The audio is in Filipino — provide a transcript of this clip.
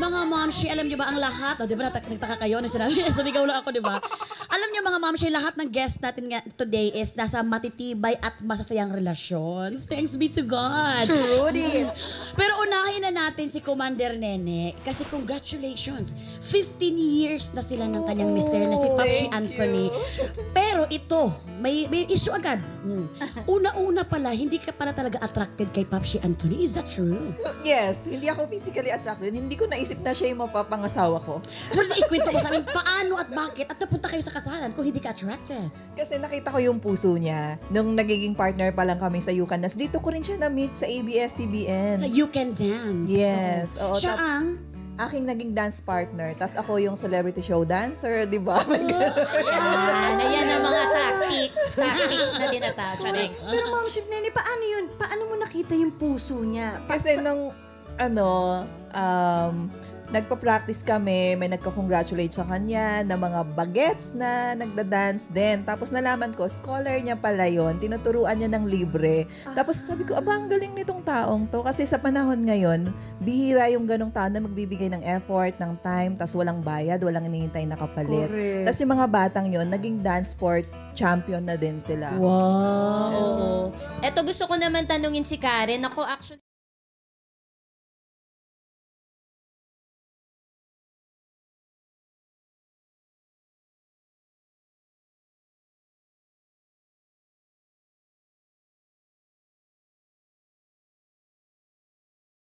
Mga mamshi, alam niyo ba ang lahat? Oh, di ba nagtaka kayo na sinabi? Sumigaw lang ako, di ba? Alam niyo mga mamshi, lahat ng guest natin nga today is nasa matitibay at masasayang relasyon. Thanks be to God. True this. Pero unahin na natin si Commander Nene kasi congratulations. 15 years na sila ng kanyang mister na si Papsi Anthony. Pero ito, may issue agad. Una-una pala, hindi ka pala talaga attracted kay Papsi Anthony. Is that true? Yes, hindi ako physically attracted. Hindi ko naisip na siya yung mapapangasawa ko. Well, ikwento mo sa amin paano at bakit at napunta kayo sa kasalan kung hindi ka attracted. Kasi nakita ko yung puso niya. Nung nagiging partner pa lang kami sa You Can Dance, dito ko rin siya na-meet sa ABS-CBN. Sa You Can Dance. Yes. Oo, Siya ang... aking naging dance partner. Tapos ako yung celebrity show dancer, di ba? Ayan ang mga tactics. Tactics na dinata. Pero Ma'am Chef Nene, paano yun? Paano mo nakita yung puso niya? Kasi nung, nagpa-practice kami, may nagka-congratulate sa kanya na mga bagets na nagda-dance din. Tapos nalaman ko, scholar niya pala yun. Tinuturuan niya ng libre. Tapos sabi ko, ang galing nitong taong to. Kasi sa panahon ngayon, bihira yung ganong tao na magbibigay ng effort, ng time, tapos walang bayad, walang inihintay na kapalit. Correct. Tapos yung mga batang yon naging dance sport champion na din sila. Wow. Oo. Eto gusto ko naman tanungin si Karen. Ako actually